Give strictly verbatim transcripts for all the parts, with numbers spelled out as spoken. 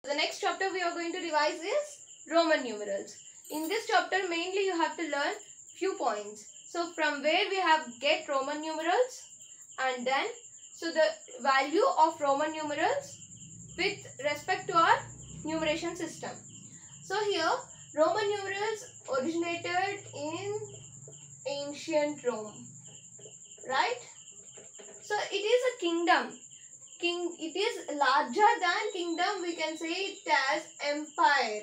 The next chapter we are going to revise is Roman numerals. In this chapter mainly you have to learn few points. So from where we have get Roman numerals, and then so the value of Roman numerals with respect to our numeration system. So here Roman numerals originated in ancient Rome, right? So it is a kingdom. King, it is larger than kingdom. We can say it as empire.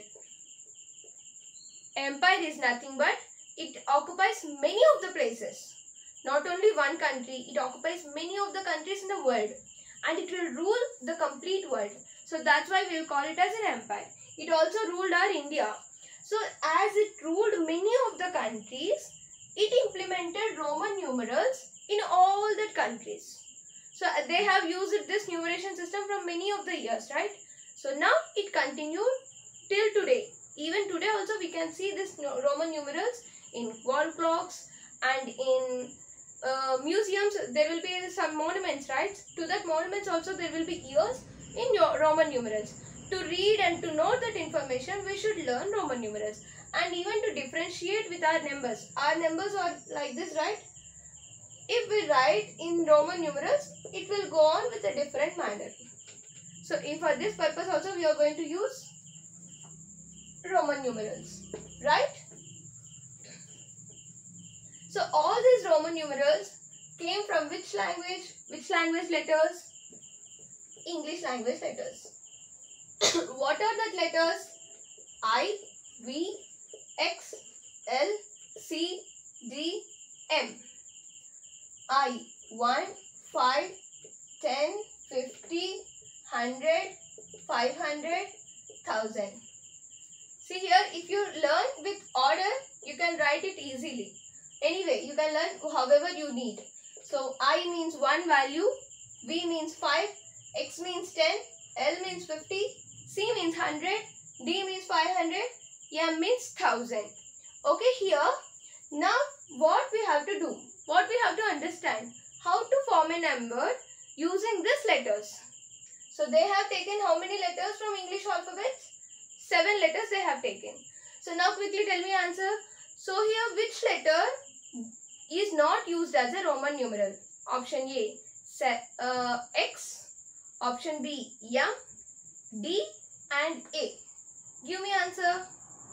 Empire is nothing but it occupies many of the places. Not only one country, it occupies many of the countries in the world, and it will rule the complete world. So that's why we will call it as an empire. It also ruled our India. So as it ruled many of the countries, it implemented Roman numerals in all the countries. So they have used this numeration system from many of the years, right? So now it continued till today. Even today also we can see this Roman numerals in wall clocks and in uh, museums. There will be some monuments, right? To that monuments also there will be years in Roman numerals. To read and to know that information, we should learn Roman numerals. And even to differentiate with our numbers. Our numbers are like this, right? If we write in Roman numerals, it will go on with a different manner. So if for this purpose also we are going to use Roman numerals, right? So all these Roman numerals came from which language? Which language letters? English language letters. What are that letters? I, V, X, L, C, D, M. I, one, five, ten, fifty, one hundred, five hundred, one thousand. See here, if you learn with order, you can write it easily. Anyway, you can learn however you need. So I means one value, V means five, X means ten, L means fifty, C means one hundred, D means five hundred, M means one thousand. Okay, here, now what we have to do? What we have to understand? How to form a number using these letters. So they have taken how many letters from English alphabet? Seven letters they have taken. So now quickly tell me answer. So here which letter is not used as a Roman numeral? Option A, uh, X. Option B, M, D and A. Give me answer.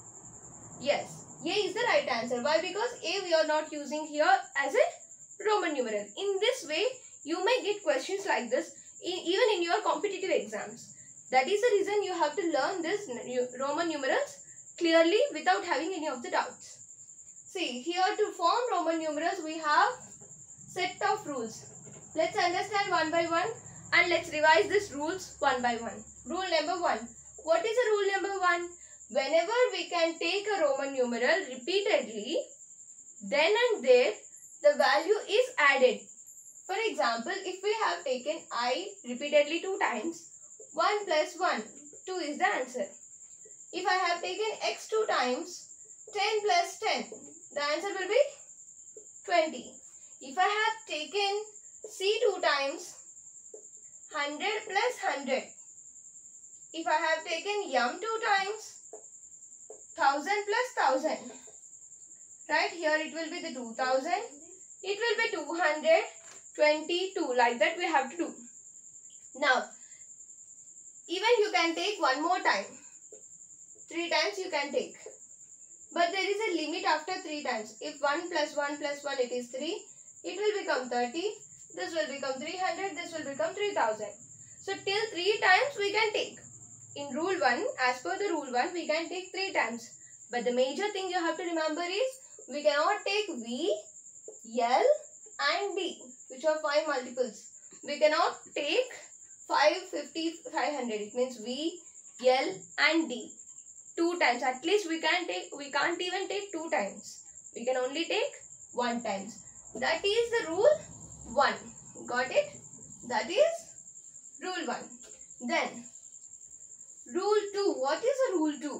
Yes. A is the right answer. Why? Because A we are not using here as a Roman numeral. In this way, you may get questions like this in, even in your competitive exams. That is the reason you have to learn this Roman numerals clearly without having any of the doubts. See, here to form Roman numerals, we have set of rules. Let's understand one by one and let's revise these rules one by one. Rule number one. What is the rule number one? Whenever we can take a Roman numeral repeatedly, then and there the value is added. For example, if we have taken I repeatedly two times, one plus one, two is the answer. If I have taken X two times, ten plus ten, the answer will be twenty. If I have taken C two times, one hundred plus one hundred. If I have taken M two times, one thousand plus one thousand. Right, here it will be the two thousand. It will be two hundred twenty-two. Like that we have to do. Now, even you can take one more time. Three times you can take. But there is a limit after three times. If one plus one plus one it is three, it will become thirty. This will become three hundred. This will become three thousand. So till three times we can take. In rule one, as per the rule one, we can take three times. But the major thing you have to remember is, we cannot take V, L and D, which are five multiples. We cannot take five, fifty, five hundred. It means V, L and D. Two times. At least we can take, we can't even take two times. We can only take one times. That is the rule one. Got it? That is rule one. Then, rule two. What is a rule two?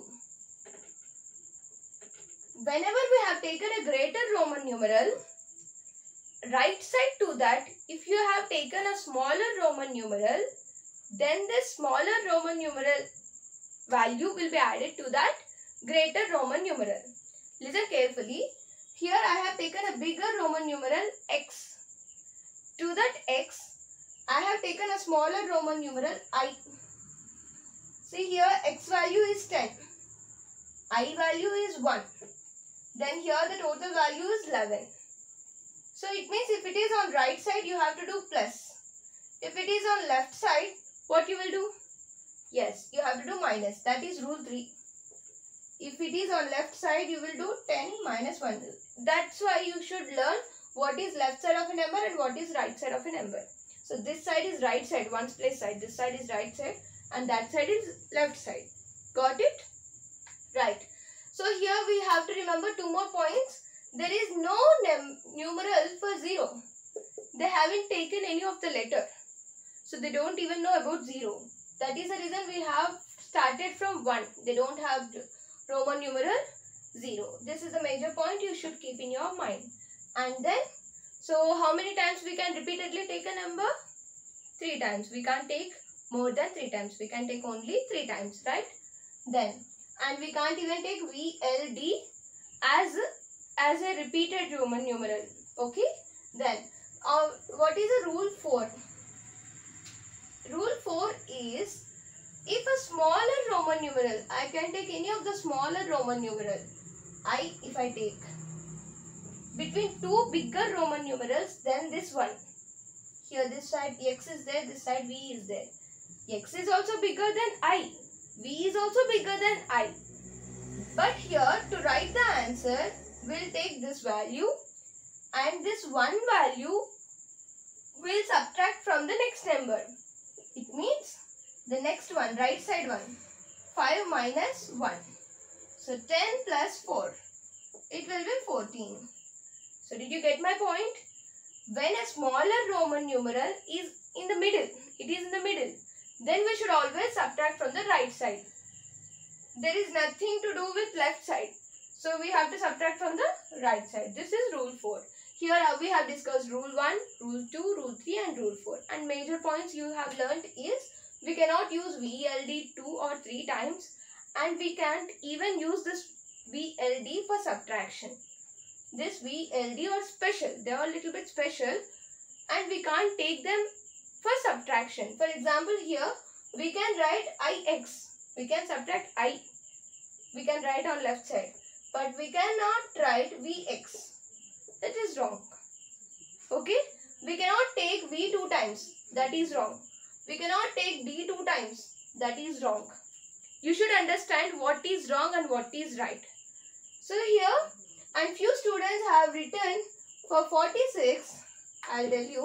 Whenever we have taken a greater Roman numeral, right side to that, if you have taken a smaller Roman numeral, then this smaller Roman numeral value will be added to that greater Roman numeral. Listen carefully. Here I have taken a bigger Roman numeral x. To that x, I have taken a smaller Roman numeral I. See here, x value is ten. I value is one. Then here the total value is eleven. So it means if it is on right side, you have to do plus. If it is on left side, what you will do? Yes, you have to do minus. That is rule three. If it is on left side, you will do ten minus one. That's why you should learn what is left side of a number and what is right side of a number. So this side is right side, ones place side. This side is right side and that side is left side. Got it? Right. So here we have to remember two more points. There is no numeral for zero. They haven't taken any of the letter. So they don't even know about zero. That is the reason we have started from one. They don't have Roman numeral zero. This is a major point you should keep in your mind. And then, so how many times we can repeatedly take a number? Three times. We can't take more than three times. We can take only three times, right? Then, and we can't even take V L D as, as a repeated Roman numeral. Okay? Then, uh, what is the rule four? Rule four is, if a smaller Roman numeral, I can take any of the smaller Roman numeral. I, if I take between two bigger Roman numerals, then this one. Here this side x is there, this side v is there. X is also bigger than I. V is also bigger than I. But here to write the answer, we'll take this value and this one value will subtract from the next number. It means the next one, right side one, five minus one. So ten plus four, it will be fourteen. So did you get my point? When a smaller Roman numeral is in the middle, it is in the middle, then we should always subtract from the right side. There is nothing to do with left side. So we have to subtract from the right side. This is rule four. Here we have discussed rule one, rule two, rule three and rule four. And major points you have learnt is we cannot use V L D two or three times and we can't even use this V L D for subtraction. This V L D are special. They are a little bit special and we can't take them for subtraction. For example, here we can write I X. We can subtract I. We can write on left side. But we cannot write V X. That is wrong. Okay? We cannot take V two times. That is wrong. We cannot take D two times. That is wrong. You should understand what is wrong and what is right. So here, and few students have written for forty-six, I'll tell you.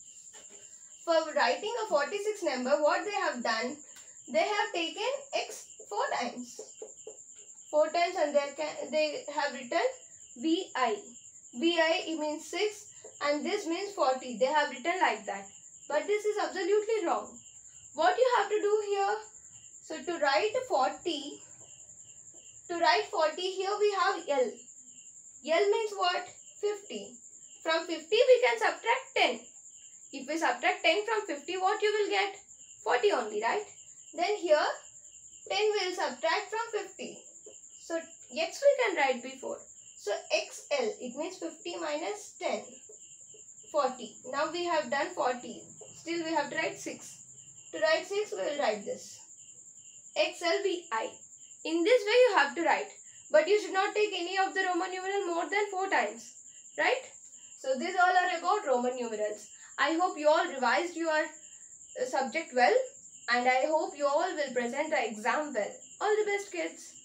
For writing a forty-six number, what they have done, they have taken X four times. Four times and they, can, they have written V I. V I it means six and this means forty. They have written like that. But this is absolutely wrong. What you have to do here, so to write forty, to write forty here we have L. L means what? fifty. From fifty we can subtract ten. If we subtract ten from fifty, what you will get? forty only, right? Then here ten will subtract from fifty. So X we can write before. So X L, it means fifty minus ten. forty. Now we have done forty. Still we have to write six. To write six, we will write this. X L V I. In this way you have to write. But you should not take any of the Roman numeral more than four times. Right? So these all are about Roman numerals. I hope you all revised your subject well. And I hope you all will present the exam well. All the best, kids.